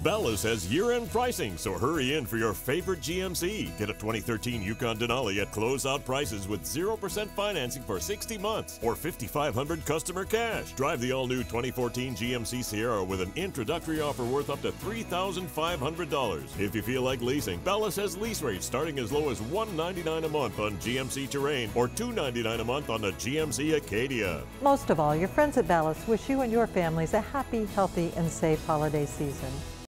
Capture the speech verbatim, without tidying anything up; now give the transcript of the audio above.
Ballas has year-end pricing, so hurry in for your favorite G M C. Get a twenty thirteen Yukon Denali at closeout prices with zero percent financing for sixty months or five thousand five hundred dollars customer cash. Drive the all-new twenty fourteen G M C Sierra with an introductory offer worth up to three thousand five hundred dollars. If you feel like leasing, Ballas has lease rates starting as low as one hundred ninety-nine dollars a month on G M C Terrain or two hundred ninety-nine dollars a month on the G M C Acadia. Most of all, your friends at Ballas wish you and your families a happy, healthy, and safe holiday season.